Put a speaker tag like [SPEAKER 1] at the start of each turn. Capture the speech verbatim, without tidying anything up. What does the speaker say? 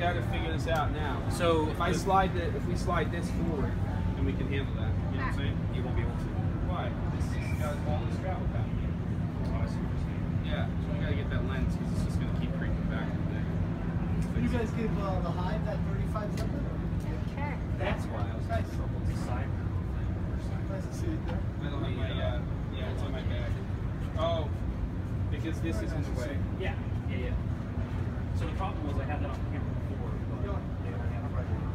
[SPEAKER 1] got to figure this out now.
[SPEAKER 2] So
[SPEAKER 1] if I slide the, if we slide this forward, then we can handle that. You know what I'm saying?
[SPEAKER 2] You won't be able to.
[SPEAKER 1] Why? This has got all this gravel down here.
[SPEAKER 2] Oh, I see what you're saying.
[SPEAKER 1] Yeah, so we gotta get that lens because it's just gonna keep creeping back and back.
[SPEAKER 3] You guys give uh, the Hive that thirty-five something?
[SPEAKER 4] Okay.
[SPEAKER 2] That's why I was
[SPEAKER 3] Nice.
[SPEAKER 2] troubled to side.
[SPEAKER 3] Nice to see you there.
[SPEAKER 1] I don't have my, uh, yeah, it's in my bag. Oh, because this is in the way.
[SPEAKER 2] Yeah, yeah, yeah. So the problem was I had that on camera before, but they only have it right